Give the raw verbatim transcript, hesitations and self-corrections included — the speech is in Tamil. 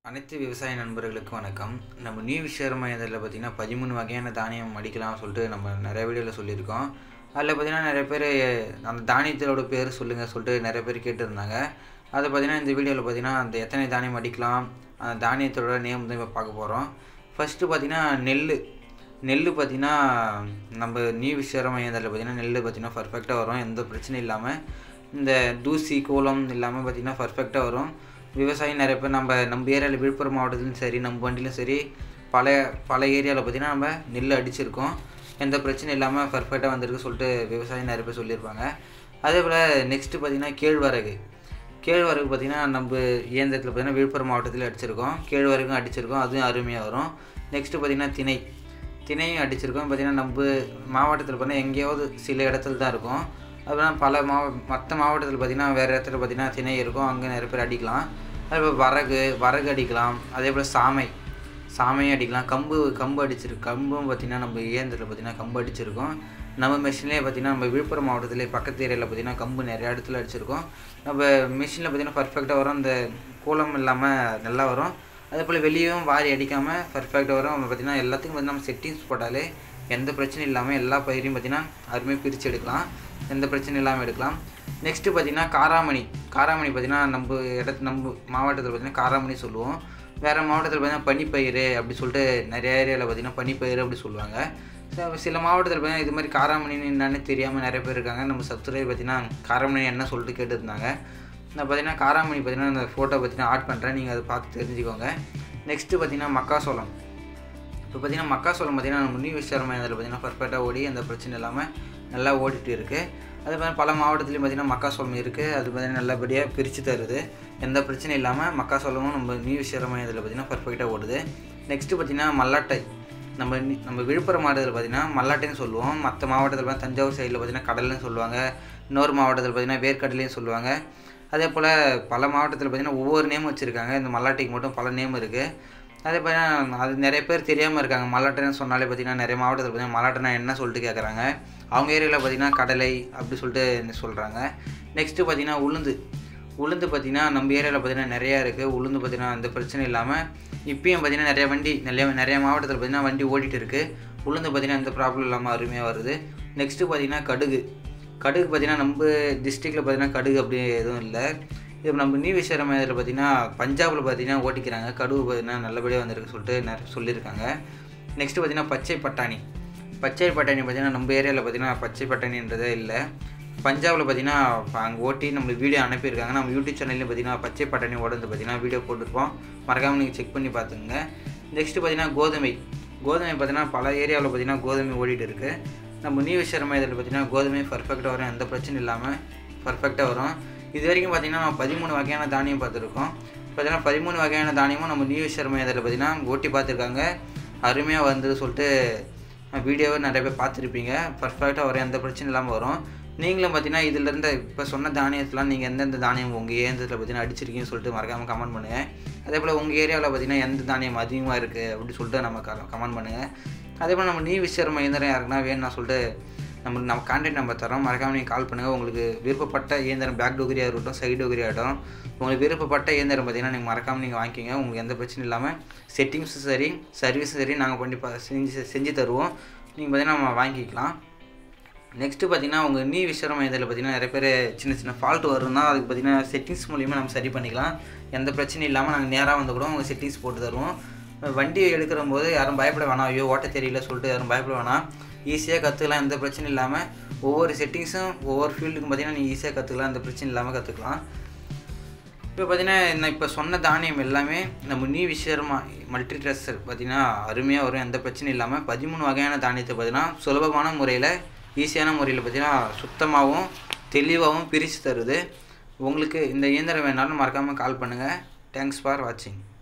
அனைத்து விவசாய நண்பர்களுக்கும் வணக்கம். நம்ம நியூ விஷயமா இதில் பார்த்தீங்கன்னா பதிமூணு வகையான தானியம் அடிக்கலாம் சொல்லிட்டு நம்ம நிறைய வீடியோவில் சொல்லியிருக்கோம். அதில் பார்த்தீங்கன்னா நிறைய பேர் அந்த தானியத்தோட பேர் சொல்லுங்கள் சொல்லிட்டு நிறைய பேர் கேட்டுருந்தாங்க. அதை பார்த்தீங்கன்னா இந்த வீடியோவில் பார்த்தீங்கன்னா அந்த எத்தனை தானியம் அடிக்கலாம், அந்த தானியத்தோட நேம் தான் இப்போ பார்க்க போகிறோம். ஃபஸ்ட்டு பார்த்தீங்கன்னா நெல் நெல் பார்த்தீங்கன்னா நம்ம நியூ விஷயமா இதில் பார்த்தீங்கன்னா நெல் பார்த்தீங்கன்னா பர்ஃபெக்டாக வரும், எந்த பிரச்சனையும் இல்லாமல். இந்த தூசி கோலம் இல்லாமல் பார்த்தீங்கன்னா பர்ஃபெக்டாக வரும். விவசாயம் நிறைய பேர் நம்ம நம்ம ஏரியாவில் விழுப்புரம் மாவட்டத்துலையும் சரி, நம்ம வண்டியிலும் சரி, பல பல ஏரியாவில் பார்த்திங்கன்னா நம்ம நெல் அடிச்சிருக்கோம், எந்த பிரச்சனையும் இல்லாமல் பர்ஃபெக்டாக வந்திருக்கு சொல்லிட்டு விவசாயம் நிறைய பேர் சொல்லியிருப்பாங்க. அதே போல் நெக்ஸ்ட்டு பார்த்திங்கன்னா கேழ்வரகு கேழ்வரகு பார்த்திங்கன்னா நம்ம இயந்திரத்தில் பார்த்திங்கன்னா விழுப்புரம் மாவட்டத்தில் அடிச்சிருக்கோம், கேழ்வரகும் அடிச்சிருக்கோம், அதுவும் அருமையாக வரும். நெக்ஸ்ட்டு பார்த்திங்கன்னா திணை திணையும் அடிச்சிருக்கோம். பார்த்திங்கன்னா நம்ம மாவட்டத்தில் பார்த்திங்கன்னா எங்கேயாவது சில இடத்துல தான் இருக்கும். அதெல்லாம் பல மாவ மற்ற மாவட்டத்தில் பார்த்திங்கன்னா வேறு இடத்துல பார்த்திங்கன்னா திணை இருக்கும், அங்கே நிறைய பேர் அடிக்கலாம். அதேபோல் வரகு வரகு அடிக்கலாம். அதே போல் சாமை சாமையும் அடிக்கலாம். கம்பு கம்பு அடிச்சிருக்கு கம்பும் பார்த்திங்கன்னா நம்ம இயந்திரத்தில் பார்த்திங்கன்னா கம்பு அடிச்சிருக்கோம். நம்ம மிஷின்லேயே பார்த்திங்கன்னா நம்ம விழுப்புரம் மாவட்டத்திலே பக்கத்து ஏரியாவில் பார்த்திங்கன்னா கம்பு நிறையா இடத்துல அடிச்சிருக்கோம். நம்ம மிஷினில் பார்த்திங்கன்னா பர்ஃபெக்டாக வரும், அந்த கூலம் இல்லாமல் நல்லா வரும். அதே போல் வெளியும் வாரி அடிக்காமல் பர்ஃபெக்டாக வரும். பார்த்திங்கன்னா எல்லாத்துக்கும் பார்த்திங்கன்னா நம்ம செட்டிங்ஸ் போட்டாலே எந்த பிரச்சனையும் இல்லாமல் எல்லா பயிரையும் பார்த்திங்கன்னா அருமையாக பிரித்து எடுக்கலாம், எந்த பிரச்சனையும் இல்லாமல் எடுக்கலாம். நெக்ஸ்ட்டு பார்த்திங்கன்னா காராமணி காராமணி பார்த்திங்கன்னா நம்ம இடத்து நம்ம மாவட்டத்தில் பார்த்திங்கன்னா காராமணி சொல்லுவோம். வேறு மாவட்டத்தில் பார்த்திங்கன்னா பனிப்பயிறு அப்படி சொல்லிட்டு நிறைய ஏரியாவில் பார்த்திங்கன்னா பனிப்பயிறு அப்படி சொல்லுவாங்க. சில மாவட்டத்தில் பார்த்திங்கன்னா இது மாதிரி காராமணின்னு என்னன்னு தெரியாமல் நிறைய பேர் இருக்காங்க. நம்ம சப்ஸ்கிரைப் பார்த்திங்கன்னா காராமணி என்ன சொல்லிட்டு கேட்டுருந்தாங்க. நான் பார்த்திங்கன்னா காராமணி பார்த்திங்கன்னா அந்த ஃபோட்டோ பார்த்திங்கன்னா ஆட் பண்ணுறேன், நீங்கள் அதை பார்த்து தெரிஞ்சுக்கோங்க. நெக்ஸ்ட்டு பார்த்திங்கன்னா மக்காசோளம். இப்போ பார்த்திங்கன்னா மக்காசோளம் பார்த்திங்கன்னா நம்ம நியூ விஷயமா இதில் பார்த்திங்கன்னா பர்ஃபெக்டாக ஓடி அந்த பிரச்சனை இல்லாமல் நல்லா ஓடிட்டு இருக்குது. அதே மாதிரி பல மாவட்டத்துலையும் பார்த்திங்கன்னா மக்காசோளம் இருக்குது, அது பார்த்திங்கன்னா நல்லபடியாக பிரித்து தருது, எந்த பிரச்சனையும் இல்லாமல் மக்காசோளமும் நம்ம நியூ விஷயமா இதில் பார்த்திங்கன்னா பர்ஃபெக்டாக ஓடுது. நெக்ஸ்ட்டு பார்த்திங்கன்னா மல்லாட்டை. நம்ம நம்ம விழுப்புரம் மாவட்டத்தில் பார்த்திங்கன்னா மல்லாட்டைன்னு சொல்லுவோம். மற்ற மாவட்டத்தில் பார்த்திங்கன்னா தஞ்சாவூர் சைடில் பார்த்திங்கன்னா கடல்னு சொல்லுவாங்க, இன்னொரு மாவட்டத்தில் பார்த்திங்கன்னா வேர்க்கடலையும் சொல்லுவாங்க. அதே போல் பல மாவட்டத்தில் பார்த்திங்கன்னா ஒவ்வொரு நேம் வச்சுருக்காங்க. இந்த மல்லாட்டைக்கு மட்டும் பல நேம் இருக்குது. அதே பார்த்தீங்கன்னா அது நிறைய பேர் தெரியாமல் இருக்காங்க. மல்லாட்டைன்னு சொன்னாலே பார்த்திங்கன்னா நிறைய மாவட்டத்தில் பார்த்திங்கன்னா மல்லாட்டைனா என்ன சொல்லிட்டு கேட்குறாங்க. அவங்க ஏரியாவில் பார்த்திங்கன்னா கடலை அப்படி சொல்லிட்டு சொல்கிறாங்க. நெக்ஸ்ட்டு பார்த்திங்கன்னா உளுந்து உளுந்து பார்த்திங்கன்னா நம்ம ஏரியாவில் பார்த்திங்கன்னா நிறையா இருக்குது. உளுந்து பார்த்திங்கன்னா அந்த பிரச்சனை இல்லாமல் இப்பயும் பார்த்திங்கன்னா நிறைய வண்டி நிறைய நிறைய மாவட்டத்தில் பார்த்திங்கன்னா வண்டி ஓடிட்டு இருக்குது. உளுந்து பார்த்திங்கன்னா எந்த ப்ராப்ளம் இல்லாமல் அருமையாக வருது. நெக்ஸ்ட்டு பார்த்திங்கன்னா கடுகு கடுகு பார்த்திங்கன்னா நம்ம டிஸ்ட்ரிக்டில் பார்த்திங்கன்னா கடுகு அப்படி எதுவும் இல்லை. இது நம்ம நியூ விஷயமா இதில் பார்த்திங்கன்னா பஞ்சாபில் பார்த்திங்கன்னா ஓட்டிக்கிறாங்க. கடுகு பார்த்திங்கன்னா நல்லபடியாக வந்திருக்கு சொல்லிட்டு நிறைய சொல்லியிருக்காங்க. நெக்ஸ்ட்டு பார்த்திங்கன்னா பச்சை பட்டாணி பச்சை பட்டாணி பார்த்திங்கன்னா நம்ம ஏரியாவில் பார்த்திங்கன்னா பச்சை பட்டாணின்றதே இல்லை. பஞ்சாபில் பார்த்திங்கன்னா அங்கே ஓட்டி நம்மளுக்கு வீடியோ அனுப்பியிருக்காங்க. நம்ம யூடியூப் சேனல்லையும் பார்த்திங்கன்னா பச்சை பட்டாணி ஓடுறது பார்த்திங்கன்னா வீடியோ போட்டுருப்போம், மறக்காமல் நீங்கள் செக் பண்ணி பார்த்துங்க. நெக்ஸ்ட்டு பார்த்திங்கன்னா கோதுமை கோதுமை பார்த்திங்கன்னா பல ஏரியாவில் பார்த்திங்கன்னா கோதுமை ஓடிட்டு இருக்குது. நம்ம நியூ விஷயமா இதில் பார்த்திங்கன்னா கோதுமை பர்ஃபெக்டாக வரும், எந்த பிரச்சனையும் இல்லாமல் பர்ஃபெக்டாக வரும். இது வரைக்கும் பார்த்திங்கன்னா நம்ம பதிமூணு வகையான தானியம் பார்த்துருக்கோம். பார்த்திங்கன்னா பதிமூணு வகையான தானியமும் நம்ம நியூ விஷயமா இதில் பார்த்திங்கன்னா ஓட்டி பார்த்துருக்காங்க, அருமையாக வந்து சொல்லிட்டு வீடியோவை நிறைய பேர் பார்த்துருப்பீங்க. பர்ஃபெக்டாக வரும், எந்த பிரச்சனையும் இல்லாமல் வரும். நீங்களும் பார்த்திங்கன்னா இதிலேருந்து இப்போ சொன்ன தானியத்தெலாம் நீங்கள் எந்தெந்த தானியம் உங்கள் ஏந்திரத்தில் பார்த்திங்கன்னா அடிச்சிருக்கீங்கன்னு சொல்லிட்டு மறக்காமல் கமெண்ட் பண்ணுங்கள். அதே போல் உங்கள் ஏரியாவில் பார்த்திங்கன்னா எந்த தானியம் அதிகமாக இருக்குது அப்படின்னு சொல்லிட்டு நம்ம கமெண்ட் பண்ணுங்கள். அதே போல் நம்ம நியூ விஷயமா இயந்திரம் யாருக்குன்னா வேணும்னா சொல்லிட்டு நம்ம நம்ம கான்டாக்ட் நம்பர் தரோம், மறக்காமல் நீங்கள் கால் பண்ணுங்கள். உங்களுக்கு விருப்பப்பட்ட இயந்திரம் பேக் டோகரியாக இருக்கட்டும், சைடு டோகரியாக இருக்கட்டும், உங்களுக்கு விருப்பப்பட்ட இயந்திரம் பார்த்திங்கன்னா நீங்கள் மறக்காமல் நீங்கள் வாங்கிக்கிங்க. உங்களுக்கு எந்த பிரச்சனையும் இல்லாமல் செட்டிங்ஸும் சரி சர்வீஸும் சரி நாங்கள் பண்ணி பா செஞ்சு செஞ்சு தருவோம். நீங்கள் பார்த்திங்கன்னா நம்ம வாங்கிக்கலாம். நெக்ஸ்ட்டு பார்த்திங்கன்னா உங்கள் நியூ விஷயமா இதில் பார்த்திங்கன்னா நிறைய பேர் சின்ன சின்ன ஃபால்ட் வரும்னா அதுக்கு பார்த்திங்கன்னா செட்டிங்ஸ் மூலிமா நம்ம சரி பண்ணிக்கலாம், எந்த பிரச்சனையும் இல்லாமல் நாங்கள் நேராக வந்து கூட உங்கள் செட்டிங்ஸ் போட்டு தருவோம். வண்டி எடுக்கிற போது யாரும் பயப்பட வேணாம், ஐயோ ஓட்ட தெரியல சொல்லிட்டு யாரும் பயப்பட வேணாம், ஈஸியாக கற்றுக்கலாம், எந்த பிரச்சனையும் இல்லாமல். ஒவ்வொரு செட்டிங்ஸும் ஒவ்வொரு ஃபீல்டுக்கும் பார்த்திங்கன்னா நீங்கள் ஈஸியாக கற்றுக்கலாம், எந்த பிரச்சனையும் இல்லாமல் கற்றுக்கலாம். இப்போ பார்த்திங்கன்னா நான் இப்போ சொன்ன தானியம் எல்லாமே நம்ம நியூ விஷயமா மல்டி ட்ரெஸ்ஸர் பார்த்திங்கன்னா அருமையாக வரும், எந்த பிரச்சனையும் இல்லாமல். பதிமூணு வகையான தானியத்தை பார்த்திங்கன்னா சுலபமான முறையில் ஈஸியான முறையில் பார்த்திங்கன்னா சுத்தமாகவும் தெளிவாகவும் பிரித்து தருது. உங்களுக்கு இந்த இயந்திரம் வேணாலும் மறக்காமல் கால் பண்ணுங்கள். தேங்க்ஸ் ஃபார் வாட்சிங்.